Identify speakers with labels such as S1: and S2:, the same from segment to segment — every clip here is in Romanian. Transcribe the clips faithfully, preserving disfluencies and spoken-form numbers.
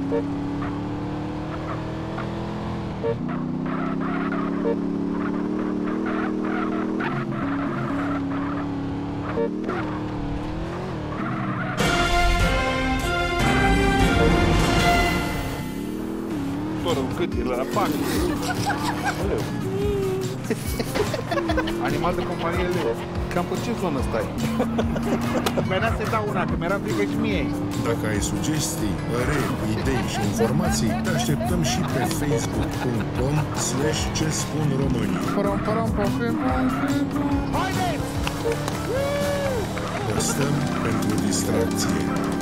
S1: Cât e la pac? Animal de companie leu. Cam pe ce zonă stai? Mi-era să dau una, că mi-era frică și mie.
S2: Dacă ai sugestii, păreri, idei și informații, te așteptăm și pe facebook punct com slash ce spun românii.
S1: Haideți!
S2: Postăm pentru distracție.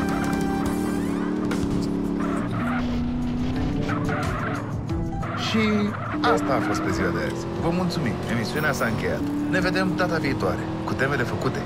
S3: Și asta a fost pe ziua de azi. Vă mulțumim. Emisiunea s-a încheiat. Ne vedem data viitoare, cu temele făcute.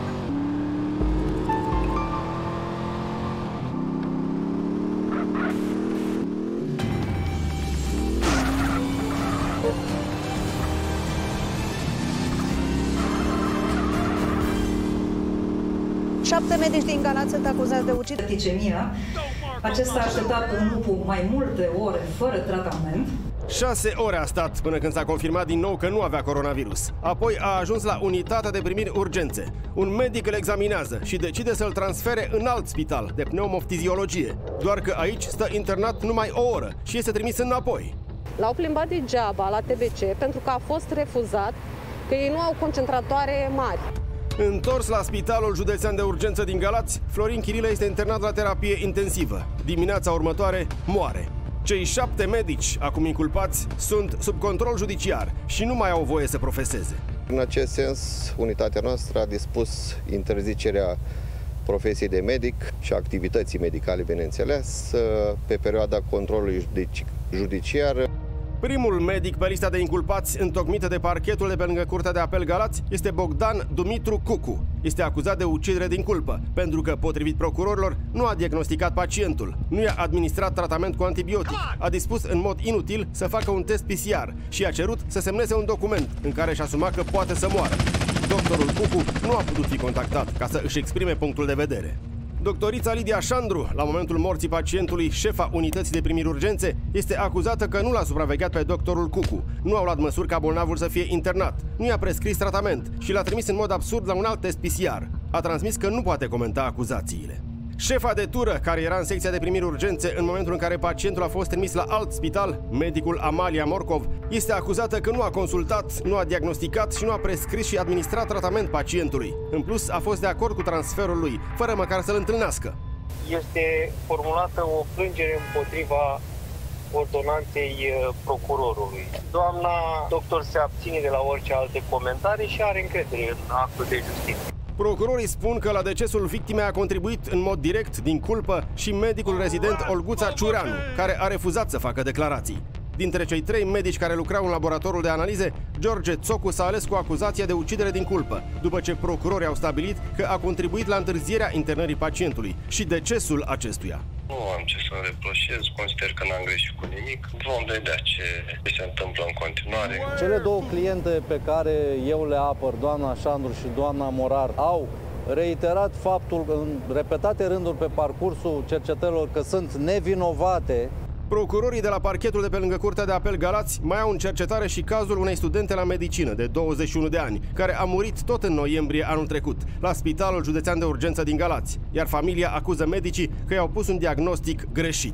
S4: Șapte medici din Galați sunt acuzați de ucidere.
S5: Ticemia. Acesta a așteptat în lupul mai multe ore fără tratament.
S6: Șase ore a stat până când s-a confirmat din nou că nu avea coronavirus. Apoi a ajuns la unitatea de primiri urgențe. Un medic îl examinează și decide să-l transfere în alt spital de pneumoftiziologie. Doar că aici stă internat numai o oră și este trimis înapoi.
S7: L-au plimbat degeaba la T B C pentru că a fost refuzat că ei nu au concentratoare mari.
S6: Întors la Spitalul Județean de Urgență din Galați, Florin Chirilă este internat la terapie intensivă. Dimineața următoare moare. Cei șapte medici, acum inculpați, sunt sub control judiciar și nu mai au voie să profeseze.
S8: În acest sens, unitatea noastră a dispus interzicerea profesiei de medic și activității medicale, bineînțeles, pe perioada controlului judiciar.
S6: Primul medic pe lista de inculpați întocmită de parchetul de pe lângă Curtea de Apel Galați este Bogdan Dumitru Cucu. Este acuzat de ucidere din culpă, pentru că, potrivit procurorilor, nu a diagnosticat pacientul, nu i-a administrat tratament cu antibiotic, a dispus în mod inutil să facă un test P C R și a cerut să semneze un document în care își asuma că poate să moară. Doctorul Cucu nu a putut fi contactat ca să își exprime punctul de vedere. Doctorița Lidia Șandru, la momentul morții pacientului, șefa unității de primiri urgențe, este acuzată că nu l-a supravegheat pe doctorul Cucu, nu au luat măsuri ca bolnavul să fie internat, nu i-a prescris tratament și l-a trimis în mod absurd la un alt test P C R. A transmis că nu poate comenta acuzațiile. Șefa de tură, care era în secția de primiri urgențe în momentul în care pacientul a fost trimis la alt spital, medicul Amalia Morcov, este acuzată că nu a consultat, nu a diagnosticat și nu a prescris și administrat tratament pacientului. În plus, a fost de acord cu transferul lui, fără măcar să-l întâlnească.
S9: Este formulată o plângere împotriva ordonanței procurorului. Doamna doctor se abține de la orice alte comentarii și are încredere în actul de justiție.
S6: Procurorii spun că la decesul victimei a contribuit în mod direct, din culpă, și medicul rezident Olguța Ciureanu, care a refuzat să facă declarații. Dintre cei trei medici care lucrau în laboratorul de analize, George Țocu s-a ales cu acuzația de ucidere din culpă, după ce procurorii au stabilit că a contribuit la întârzierea internării pacientului și decesul acestuia.
S10: Nu am ce să reproșez, consider că n-am greșit cu nimic. Vom vedea ce se întâmplă în continuare.
S11: Cele două cliente pe care eu le apăr, doamna Șandru și doamna Morar, au reiterat faptul în repetate rânduri pe parcursul cercetărilor că sunt nevinovate.
S6: Procurorii de la parchetul de pe lângă Curtea de Apel Galați mai au în cercetare și cazul unei studente la medicină de douăzeci și unu de ani, care a murit tot în noiembrie anul trecut, la Spitalul Județean de Urgență din Galați, iar familia acuză medicii că i-au pus un diagnostic greșit.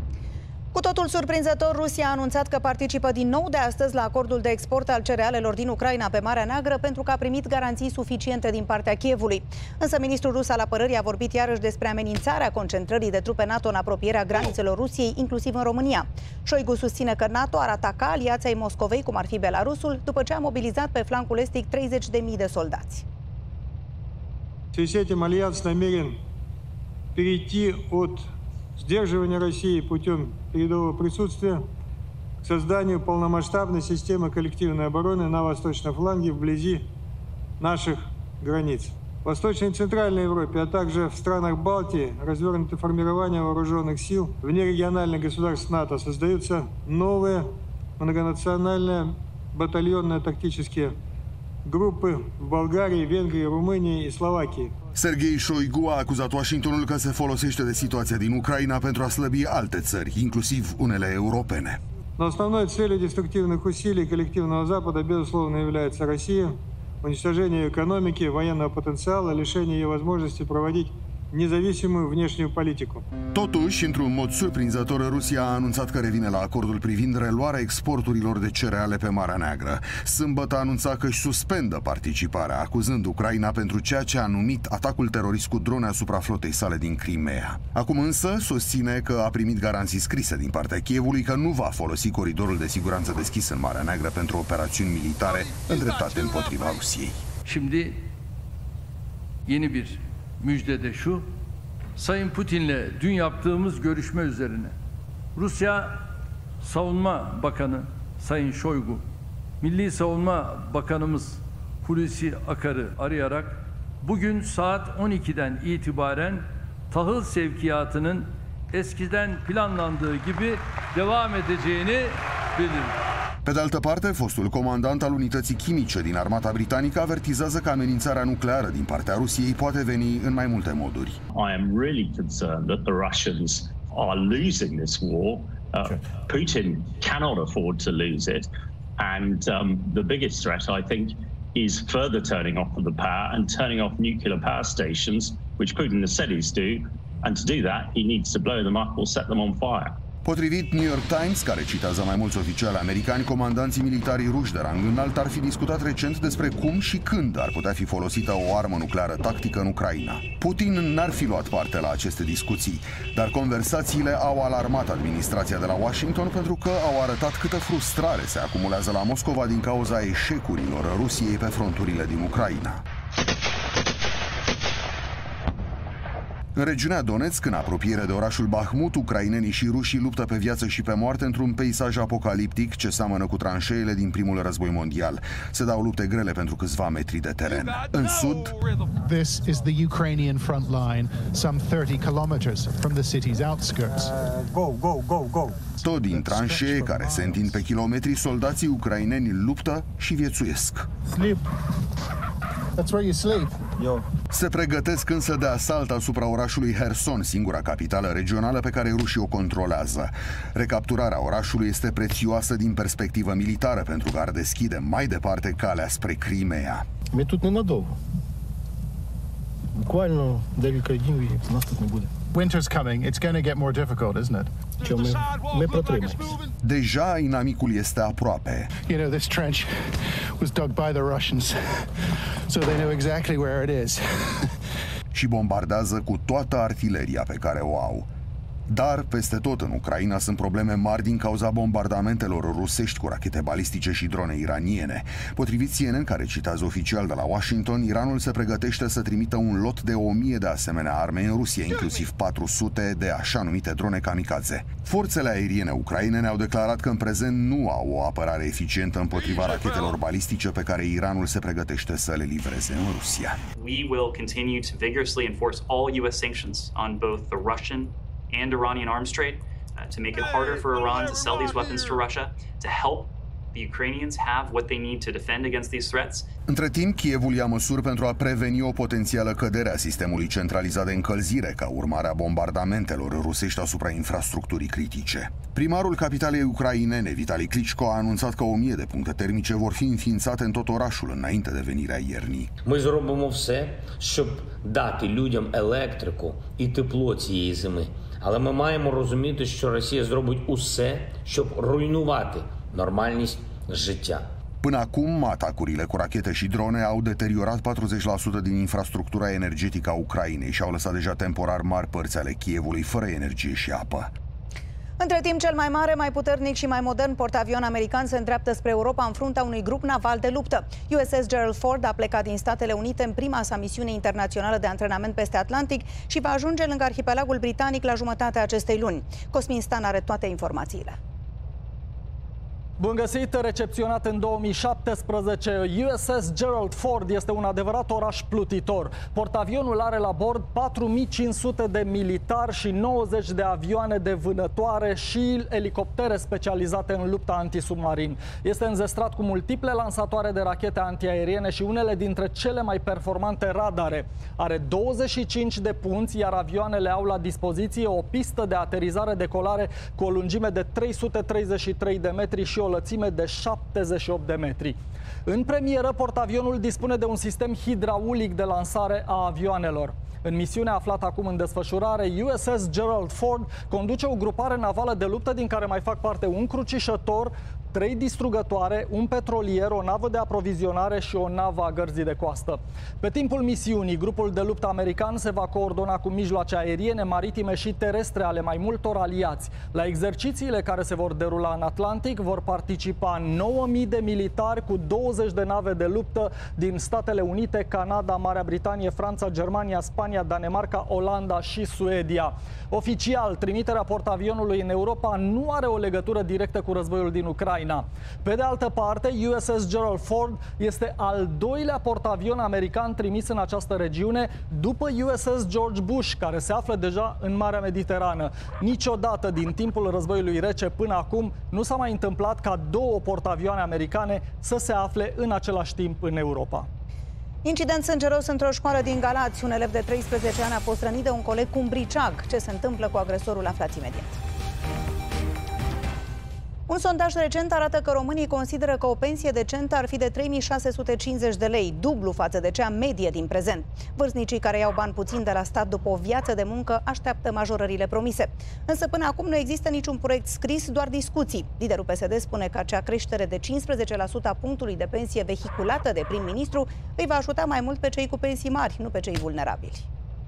S4: Cu totul surprinzător, Rusia a anunțat că participă din nou de astăzi la acordul de export al cerealelor din Ucraina pe Marea Neagră pentru că a primit garanții suficiente din partea Kievului. Însă ministrul rus al apărării a vorbit iarăși despre amenințarea concentrării de trupe NATO în apropierea granițelor Rusiei, inclusiv în România. Șoigu susține că NATO ar ataca aliații ai Moscovei, cum ar fi Belarusul, după ce a mobilizat pe flancul estic treizeci de mii de soldați.
S12: Сдерживания России путем передового присутствия к созданию полномасштабной системы коллективной обороны на восточном фланге вблизи наших границ. В Восточной и Центральной Европе, а также в странах Балтии развернуты формирования вооруженных сил. Вне региональных государств НАТО создаются новые многонациональные батальонные тактические группы в Болгарии, Венгрии, Румынии и Словакии.
S2: Sergei Shoigu a acuzat Washingtonul că se folosește de situația din Ucraina pentru a slăbi alte țări, inclusiv unele europene.
S12: Но основной целью деструктивных усилий коллективного Запада, безусловно, является Россия, уничтожение экономики, военного потенциала, лишение ее возможности проводить nезависимую внешнюю политику.
S2: Totuși, într-un mod surprinzător, Rusia a anunțat că revine la acordul privind reluarea exporturilor de cereale pe Marea Neagră. Sâmbătă a anunțat că își suspendă participarea, acuzând Ucraina pentru ceea ce a numit atacul terorist cu drone asupra flotei sale din Crimea. Acum însă susține că a primit garanții scrise din partea Kievului că nu va folosi coridorul de siguranță deschis în Marea Neagră pentru operațiuni militare îndreptate împotriva Rusiei.
S13: Şimdi yeni bir müjde de şu, Sayın Putin'le dün yaptığımız görüşme üzerine Rusya Savunma Bakanı Sayın Shoigu, Milli Savunma Bakanımız Hulusi Akar'ı arayarak bugün saat on ikiden itibaren tahıl sevkiyatının eskiden planlandığı gibi devam edeceğini bildirdi.
S2: Pe de altă parte, fostul comandant al unității chimice din armata britanică avertizează că amenințarea nucleară din partea Rusiei poate veni în mai multe moduri.
S14: I am really concerned that the Russians are losing this war. Uh, Putin cannot afford to lose it, and um, the biggest threat, I think, is further turning off of the power and turning off nuclear power stations, which Putin has said he's do, and to do that, he needs to blow them up or set them on fire.
S2: Potrivit New York Times, care citează mai mulți oficiali americani, comandanții militari ruși de rang înalt ar fi discutat recent despre cum și când ar putea fi folosită o armă nucleară tactică în Ucraina. Putin n-ar fi luat parte la aceste discuții, dar conversațiile au alarmat administrația de la Washington pentru că au arătat câtă frustrare se acumulează la Moscova din cauza eșecurilor Rusiei pe fronturile din Ucraina. În regiunea Donetsk, în apropiere de orașul Bahmut, ucrainenii și rușii luptă pe viață și pe moarte într-un peisaj apocaliptic ce seamănă cu tranșeele din primul război mondial. Se dau lupte grele pentru câțiva metri de teren. În sud,
S15: This is the Ukrainian front line, some thirty kilometers from the city's outskirts.
S12: Go, go, go, go.
S2: Tot din tranșee care se întind pe kilometri, soldații ucraineni luptă și viețuiesc.
S15: Sleep. That's where you sleep.
S12: Yo.
S2: Se pregătesc însă de asalt asupra orașului Herson, singura capitală regională pe care rușii o controlează. Recapturarea orașului este prețioasă din perspectivă militară pentru că ar deschide mai departe calea spre Crimea.
S16: Мы тут ненадолго. Буквально декілька днів і нас тут не буде.
S15: Winter's coming. It's going to get more difficult, isn't it?
S16: Що ми, ми протримаємося.
S2: Deja inamicul este aproape.
S15: You know, this trench was dug by the Russians, so they know exactly where it is.
S2: Și bombardează cu toată artileria pe care o au. Dar, peste tot în Ucraina sunt probleme mari din cauza bombardamentelor rusești cu rachete balistice și drone iraniene. Potrivit C N N, care citează oficial de la Washington, Iranul se pregătește să trimită un lot de o mie de asemenea arme în Rusia, inclusiv patru sute de așa numite drone kamikaze. Forțele aeriene ucrainene au declarat că în prezent nu au o apărare eficientă împotriva rachetelor balistice pe care Iranul se pregătește să le livreze în Rusia.
S17: We will continue to vigorously enforce all U S sanctions on both the Russian and Iranian arms trade uh, to make it harder for Iran to sell these weapons to Russia, to help the Ukrainians have what they need to defend against these threats.
S2: Între timp, Kievul ia măsuri pentru a preveni o potențială cădere a sistemului centralizat de încălzire ca urmare a bombardamentelor rusești asupra infrastructurii critice. Primarul capitalei ucrainene, Vitali Klitschko, a anunțat că o mie de puncte termice vor fi înființate în tot orașul înainte de venirea iernii.
S18: Ми зробимо все, щоб дати людям електрику і тепло цієї зими. Але ми маємо розуміти, що Росія зробить усе, щоб руйнувати нормальність життя.
S2: Până acum, atacurile cu rachete și drone au deteriorat patruzeci la sută din infrastructura energetică a Ucrainei și au lăsat deja temporar mari părți ale Kievului fără energie și apă.
S4: Între timp, cel mai mare, mai puternic și mai modern portavion american se îndreaptă spre Europa în fruntea unui grup naval de luptă. U S S Gerald Ford a plecat din Statele Unite în prima sa misiune internațională de antrenament peste Atlantic și va ajunge lângă arhipelagul britanic la jumătatea acestei luni. Cosmin Stan are toate informațiile.
S19: Bun găsit! Recepționat în două mii șaptesprezece, U S S Gerald Ford este un adevărat oraș plutitor. Portavionul are la bord patru mii cinci sute de militari și nouăzeci de avioane de vânătoare și elicoptere specializate în lupta antisubmarin. Este înzestrat cu multiple lansatoare de rachete antiaeriene și unele dintre cele mai performante radare. Are douăzeci și cinci de punți, iar avioanele au la dispoziție o pistă de aterizare-decolare cu o lungime de trei sute treizeci și trei de metri și o lățime de șaptezeci și opt de metri. În premieră, portavionul dispune de un sistem hidraulic de lansare a avioanelor. În misiunea aflată acum în desfășurare, U S S Gerald Ford conduce o grupare navală de luptă din care mai fac parte un crucișător, trei distrugătoare, un petrolier, o navă de aprovizionare și o navă a gărzii de coastă. Pe timpul misiunii, grupul de luptă american se va coordona cu mijloace aeriene, maritime și terestre ale mai multor aliați. La exercițiile care se vor derula în Atlantic vor participa nouă mii de militari cu douăzeci de nave de luptă din Statele Unite, Canada, Marea Britanie, Franța, Germania, Spania, Danemarca, Olanda și Suedia. Oficial, trimiterea portavionului în Europa nu are o legătură directă cu războiul din Ucraina. Pe de altă parte, U S S Gerald Ford este al doilea portavion american trimis în această regiune după U S S George Bush, care se află deja în Marea Mediterană. Niciodată din timpul războiului rece până acum nu s-a mai întâmplat ca două portavioane americane să se afle în același timp în Europa.
S4: Incident sângeros într-o școală din Galați. Un elev de treisprezece ani a fost rănit de un coleg cu un briceag. Ce se întâmplă cu agresorul, aflați imediat. Un sondaj recent arată că românii consideră că o pensie decentă ar fi de trei mii șase sute cincizeci de lei, dublu față de cea medie din prezent. Vârstnicii care iau bani puțin de la stat după o viață de muncă așteaptă majorările promise. Însă până acum nu există niciun proiect scris, doar discuții. Liderul P S D spune că acea creștere de cincisprezece la sută a punctului de pensie vehiculată de prim-ministru îi va ajuta mai mult pe cei cu pensii mari, nu pe cei vulnerabili.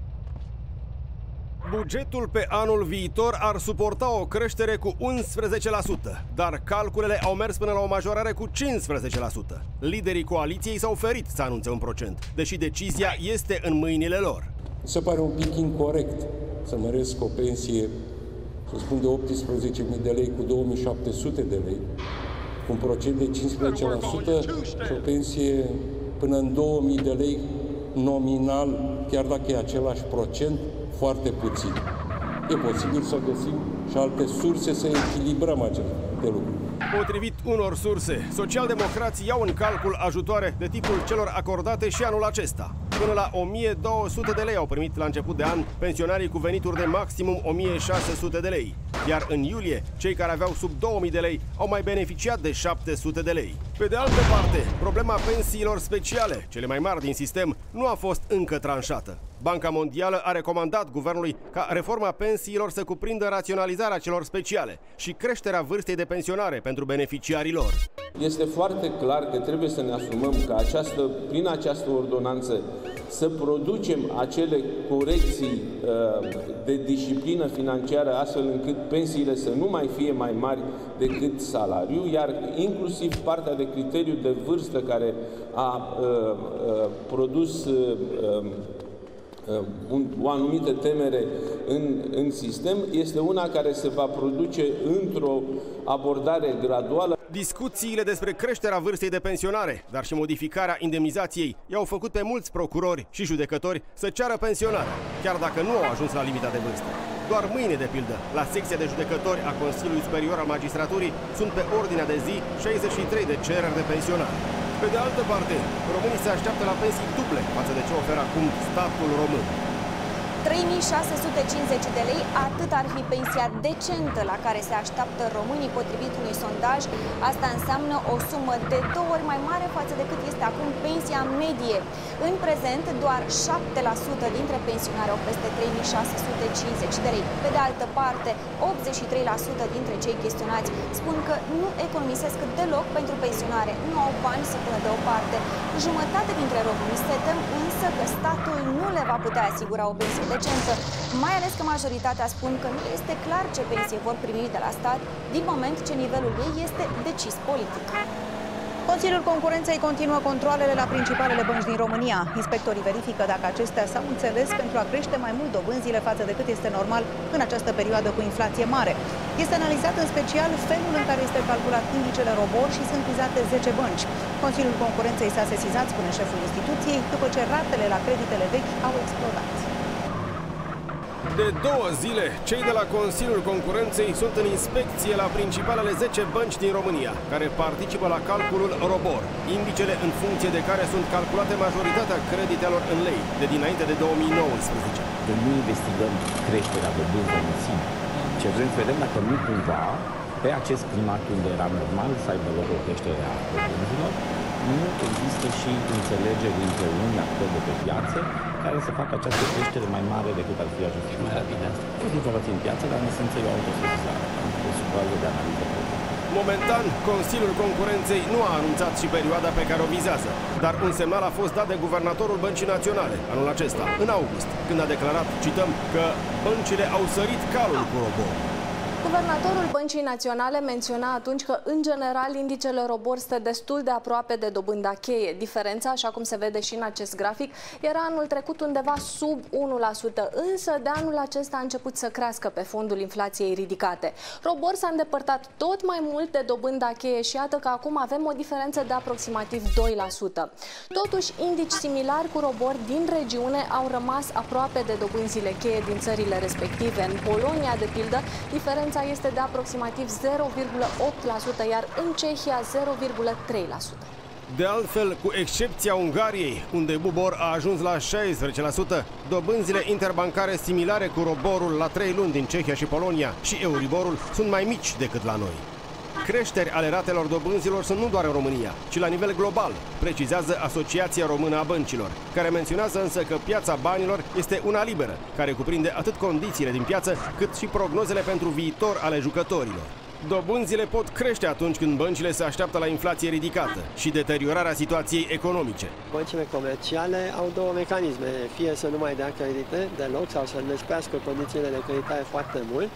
S6: Bugetul pe anul viitor ar suporta o creștere cu unsprezece la sută, dar calculele au mers până la o majorare cu cincisprezece la sută. Liderii coaliției s-au ferit să anunțe un procent, deși decizia este în mâinile lor.
S20: Se pare un pic incorect să măresc o pensie, să spun, de optsprezece mii de lei cu două mii șapte sute de lei, cu un procent de cincisprezece la sută și o pensie până în două mii de lei nominal, chiar dacă e același procent, foarte puțin. E posibil să găsim și alte surse să echilibrăm aceste lucruri.
S6: Potrivit unor surse, socialdemocrații iau în calcul ajutoare de tipul celor acordate și anul acesta. Până la o mie două sute de lei au primit la început de an pensionarii cu venituri de maximum o mie șase sute de lei. Iar în iulie, cei care aveau sub două mii de lei au mai beneficiat de șapte sute de lei. Pe de altă parte, problema pensiilor speciale, cele mai mari din sistem, nu a fost încă tranșată. Banca Mondială a recomandat guvernului ca reforma pensiilor să cuprindă raționalizarea celor speciale și creșterea vârstei de pensionare pentru beneficiarii lor.
S21: Este foarte clar că trebuie să ne asumăm că această, prin această ordonanță să producem acele corecții uh, de disciplină financiară astfel încât pensiile să nu mai fie mai mari decât salariul, iar inclusiv partea de criteriu de vârstă care a uh, uh, produs uh, uh, Un, o anumită temere în, în sistem, este una care se va produce într-o abordare graduală.
S6: Discuțiile despre creșterea vârstei de pensionare, dar și modificarea indemnizației, i-au făcut pe mulți procurori și judecători să ceară pensionarea, chiar dacă nu au ajuns la limita de vârstă. Doar mâine, de pildă, la secția de judecători a Consiliului Superior al Magistraturii sunt pe ordinea de zi șaizeci și trei de cereri de pensionare. Pe de altă parte, românii se așteaptă la pensii duble față de ce oferă acum statul român.
S22: trei mii șase sute cincizeci de lei, atât ar fi pensia decentă la care se așteaptă românii potrivit unui sondaj. Asta înseamnă o sumă de două ori mai mare față de cât este acum pensia medie. În prezent, doar șapte la sută dintre pensionari au peste trei mii șase sute cincizeci de lei. Pe de altă parte, optzeci și trei la sută dintre cei chestionați spun că nu economisesc deloc pentru pensionare, nu au bani să pună deoparte. Jumătate dintre români se tem însă că statul nu le va putea asigura o pensie decentă, mai ales că majoritatea spun că nu este clar ce pensie vor primi de la stat, din moment ce nivelul ei este decis politic.
S4: Consiliul Concurenței continuă controalele la principalele bănci din România. Inspectorii verifică dacă acestea s-au înțeles pentru a crește mai mult dobânzile față de cât este normal în această perioadă cu inflație mare. Este analizat în special felul în care este calculat indicele ROBOR și sunt vizate zece bănci. Consiliul Concurenței s-a sesizat, spune șeful instituției, după ce ratele la creditele vechi au explodat.
S6: De două zile, cei de la Consiliul Concurenței sunt în inspecție la principalele zece bănci din România, care participă la calculul ROBOR, indicele în funcție de care sunt calculate majoritatea creditelor în lei, de dinainte de două mii nouăsprezece.
S1: Că nu investigăm creșterea dobânzilor în sine, ce vrem să vedem dacă nu cumva, pe acest climat unde era normal să aibă loc o creștere a dobânzilor, nu există și înțelegeri între unii actori de pe piață care să facă această creștere mai mare decât ar fi ajuns mai rapidă. Este informație în piață, dar în esență e o autosesizare, o supraveghere de analiză.
S6: Momentan, Consiliul Concurenței nu a anunțat și perioada pe care o vizează, dar un semnal a fost dat de guvernatorul Băncii Naționale anul acesta, în august, când a declarat, cităm, că băncile au sărit calul cu ROBOR.
S22: Guvernatorul Băncii Naționale menționa atunci că, în general, indicele ROBOR stă destul de aproape de dobânda cheie. Diferența, așa cum se vede și în acest grafic, era anul trecut undeva sub unu la sută, însă de anul acesta a început să crească pe fondul inflației ridicate. ROBOR s-a îndepărtat tot mai mult de dobânda cheie și iată că acum avem o diferență de aproximativ doi la sută. Totuși, indici similari cu ROBOR din regiune au rămas aproape de dobânzile cheie din țările respective. În Polonia, de pildă, diferența este de aproximativ zero virgulă opt la sută, iar în Cehia zero virgulă trei la sută.
S6: De altfel, cu excepția Ungariei, unde BUBOR a ajuns la șaisprezece la sută, dobânzile interbancare similare cu ROBOR-ul la trei luni din Cehia și Polonia și Euriborul sunt mai mici decât la noi. Creșteri ale ratelor dobânzilor sunt nu doar în România, ci la nivel global, precizează Asociația Română a Băncilor, care menționează însă că piața banilor este una liberă, care cuprinde atât condițiile din piață, cât și prognozele pentru viitor ale jucătorilor. Dobânzile pot crește atunci când băncile se așteaptă la inflație ridicată și deteriorarea situației economice.
S3: Băncile comerciale au două mecanisme, fie să nu mai dea credite deloc sau să înăsprească condițiile de creditare foarte mult,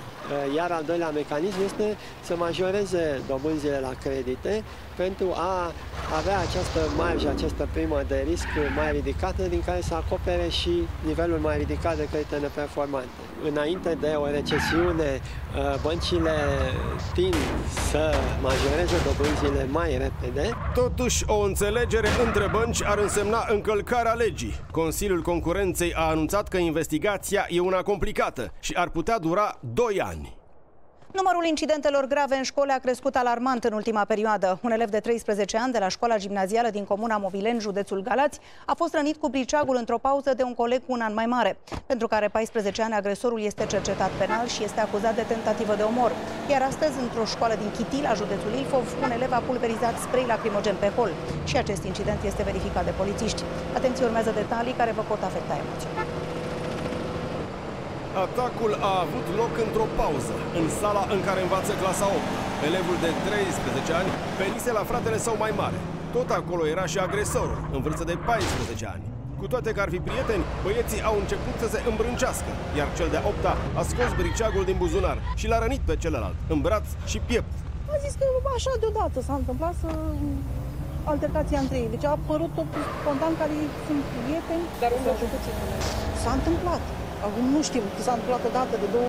S3: iar al doilea mecanism este să majoreze dobânzile la credite pentru a avea această marjă, această primă de risc mai ridicată, din care să acopere și nivelul mai ridicat de credite neperformante. Înainte de o recesiune, băncile tind să majoreze dobânzile mai repede.
S6: Totuși, o înțelegere între bănci ar însemna încălcarea legii. Consiliul Concurenței a anunțat că investigația e una complicată și ar putea dura doi ani.
S4: Numărul incidentelor grave în școli a crescut alarmant în ultima perioadă. Un elev de treisprezece ani de la școala gimnazială din comuna Movileni, județul Galați, a fost rănit cu briceagul într-o pauză de un coleg cu un an mai mare. Pentru care paisprezece ani, agresorul este cercetat penal și este acuzat de tentativă de omor. Iar astăzi, într-o școală din Chitila, județul Ilfov, un elev a pulverizat spray lacrimogen pe hol. Și acest incident este verificat de polițiști. Atenție, urmează detalii care vă pot afecta emoțional.
S6: Atacul a avut loc într-o pauză, în sala în care învață clasa opt. Elevul de treisprezece ani venise la fratele său mai mare. Tot acolo era și agresorul, în vârstă de paisprezece ani. Cu toate că ar fi prieteni, băieții au început să se îmbrâncească, iar cel de-a opta a scos briceagul din buzunar și l-a rănit pe celălalt, în braț și piept.
S23: A zis că așa deodată s-a întâmplat să... altercația între ei. Deci a apărut tot spontan care sunt prieteni.
S7: Dar unde a jucat?
S23: S-a întâmplat. Acum nu știm, s-a întâmplat o dată, de două